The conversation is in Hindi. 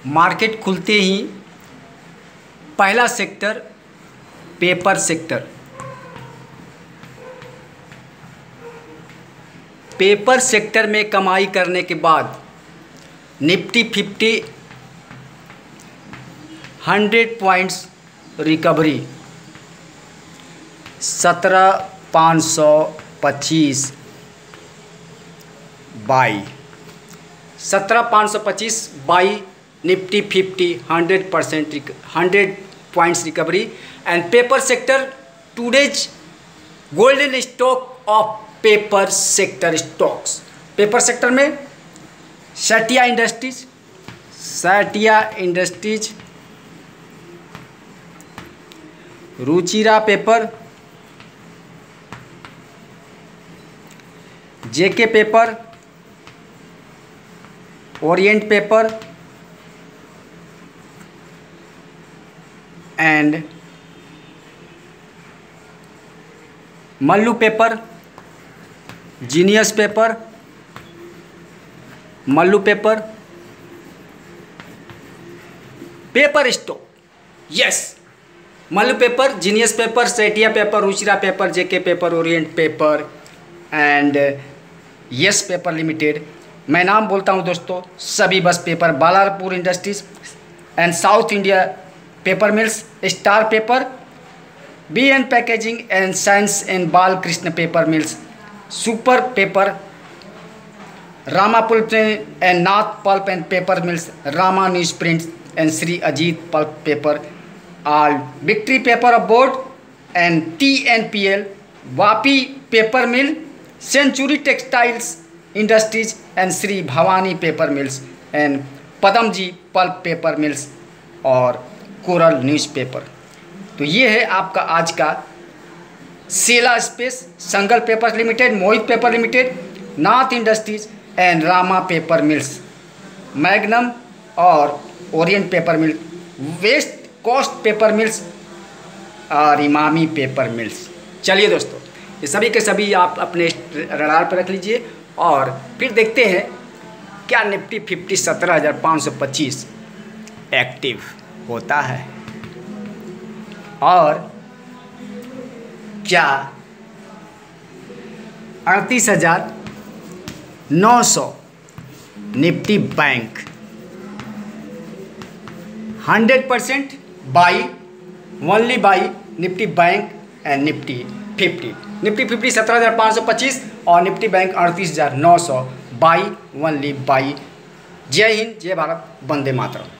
मार्केट खुलते ही पहला sector paper sector. Paper sector में कमाई करने के बाद Nifty 50 100 points recovery 17,525 buy 17,525 buy Nifty 50 100 points recovery and paper sector today's golden stock of paper sector stocks. Paper sector में Satia industries, Ruchira paper, JK paper, Orient paper and Malu paper, genius paper, Malu paper, paper stock. Yash, Malu paper, genius paper, Setia paper, Ruchira paper, JK paper, Orient paper and Yash paper limited. मैं नाम बोलता हूं दोस्तों, सभी बस paper, Ballarpur industries and South India paper mills, Star paper, BN packaging and science and Balkrishna paper mills, super paper, Rama pulp and Nath pulp and paper mills, Rama news prints and Shri Ajit pulp paper, all victory paper of board and TNPL, Vapi paper mill, Century textiles industries and Shri Bhavani paper mills and Padamjee pulp paper mills और कोरल न्यूज़पेपर। तो ये है आपका आज का सेला स्पेस, Sangal paper limited, Mohit paper limited, Nath industries and Rama paper mills, Magnum और Orient paper mill, West Coast paper mills और इमामी पेपर मिल्स। चलिए दोस्तों, ये सभी के सभी आप अपने रडार पर रख लीजिए और फिर देखते हैं क्या निफ्टी 50 17,525 एक्टिव होता है और क्या 38,900 Nifty bank 100% buy, only buy Nifty bank and Nifty 50। Nifty 50 17,525 और Nifty bank 38,900 buy, only buy. जय हिंद, जय भारत, वंदे मातरम।